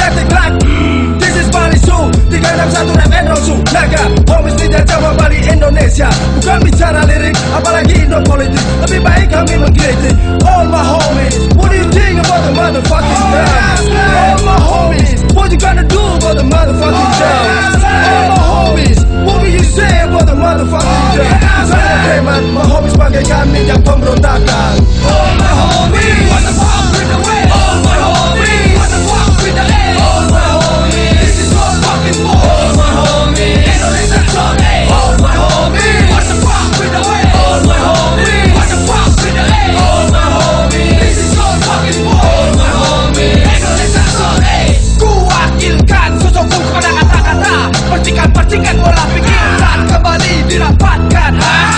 Static like this is Bali Zoo 361 rap and roll Zoo Naga homies tidak Jawa Bali Indonesia. Bukan bicara lirik apalagi no politik, lebih baik kami mengkritik. All my homies, what do you think about the motherfucking drums? All my homies, what you gonna do about the motherfucking drums? All my homies, what will you say about the motherfucking drums? Saya preman, my homies sebagai kami yang pemberontakan. All my homies, what the fuck with the way? All my homies, what the fuck with the A? All my homies, this is your fucking war. All my homies, Indonesia Zone. All my homies, what the fuck with the way? All my homies, what the fuck with the A? All my homies, this is your fucking war. All my homies, Indonesia Zone. Ku wakilkan sosokku kepada kata-kata, percikan-percikan bola pikiran kembali dirapatkan.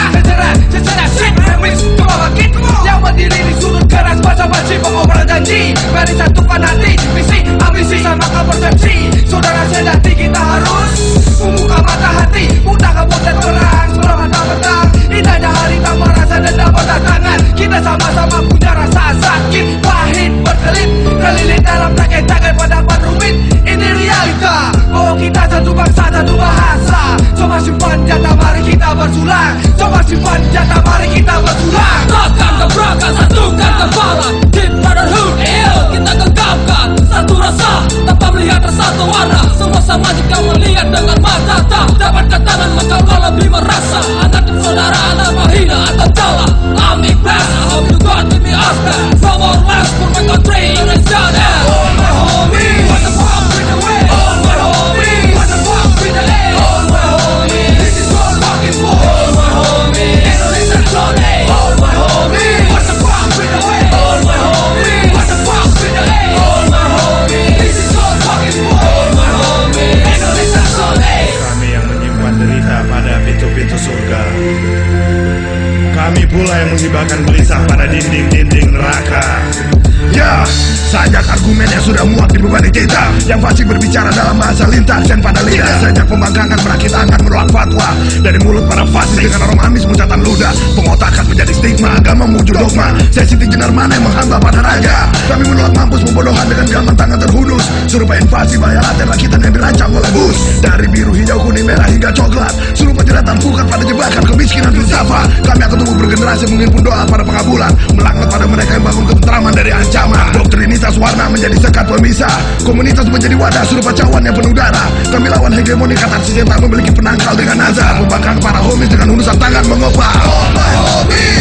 Secara shit remix coba bangkit yang berdiri di sudut keras basa-basi pengobral janji. Mari satukan hati, misi, ambisi sama persepsi. Saudara sejati kita harus membuka mata hati, mudah kabut dan terang sebelum hendak petang. Indahnya hari tanpa rasa dendam berdatangan. Kita sama-sama punya rasa sakit, pahit, berkelit, kelilit dalam tagai-tagai pendapat rumit. Ini realita bahwa kita satu bangsa, satu bahasa. Coba simpan jatah, mari kita bersulang. Coba simpan jatah, mari kita bersulang. Takkan gebrakan, satukan kepala. Deep brotherhood, kita genggamkan satu rasa tanpa melihat satu warna. Semua sama jika melihat dengan mata, tak dapat katakan maka lebih merasa. Anak dan saudara, anak mahina atau kalah. I'm impressed, I hope you got with me after. No more less for my country, Indonesia. All my homies, what the fuck with the way? All my homies, what the fuck with the A? All my homies, this is your fucking war. All my homies, Indonesia Zone. All my homies, what the fuck with the way? All my homies, what the fuck with the A? All my homies, this is your fucking war. All my homies, Indonesia Zone. Kami yang menyimpan derita pada pintu-pintu surga. Kami pula yang menghibahkan gelisah pada dinding-dinding neraka. Ya, sajak argumen yang sudah muak dibebani kita, yang pasti berbicara dalam bahasa lintas dan pada lidah. Sajak pembangkangan merakit angan menolak fatwa dari mulut para fasis dengan aroma amis muncatan ludah. Pengotakan menjadi stigma, agama menuju dogma. Sensiti jenar mana yang menghamba pada raga. Kami menolak mampus membodohan dengan gaman tangan terhunus. Serupa invasi bahaya laten rakitan yang dirancang oleh bus. Dari biru, hijau, kuning, merah hingga coklat. Serupa jeratan pukat pada jebakan kemiskinan filsafat. Kami akan tumbuh bergenerasi mengimpun doa pada pengabulan. Melaknat pada mereka yang bangun ketentraman dari ancaman. Doktrinitas warna menjadi sekat pemisah. Komunitas menjadi wadah serupa cawan yang penuh darah. Kami lawan hegemoni katarsis yang tak memiliki penangkal dengan nazar. Membangkang para homies dengan hulusan tangan mengopal. All my homies.